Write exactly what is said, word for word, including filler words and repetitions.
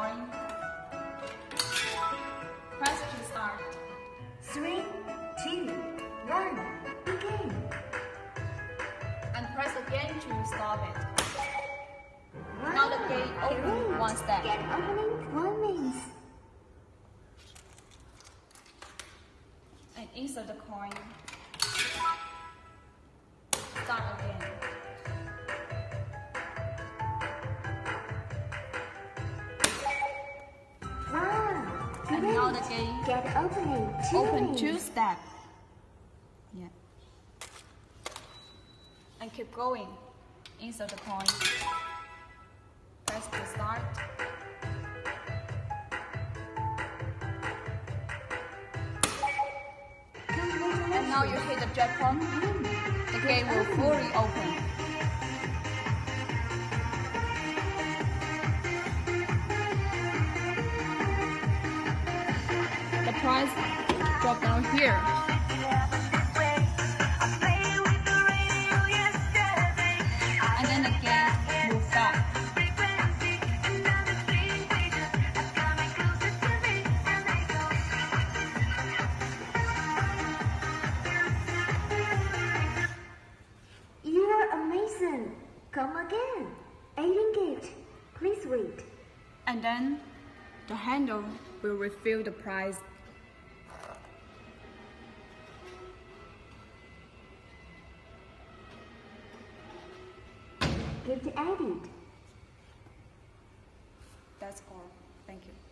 coin. Press to start. Three, two, one, begin. And press again to stop it. Wow. Now the gate open Great. one step. Get opening warnings. And insert the coin. Start again. Wow. And Great. now the gate Get opening two open rings. two step. Yeah. And keep going. Insert the coin. Press to start. And now you hit the jackpot. The gate will fully open. The price drop down here. And then the gate moves back. You are amazing. Come again. eight ringgit. Please wait. And then the handle will refill the price. Gift added. That's all. Thank you.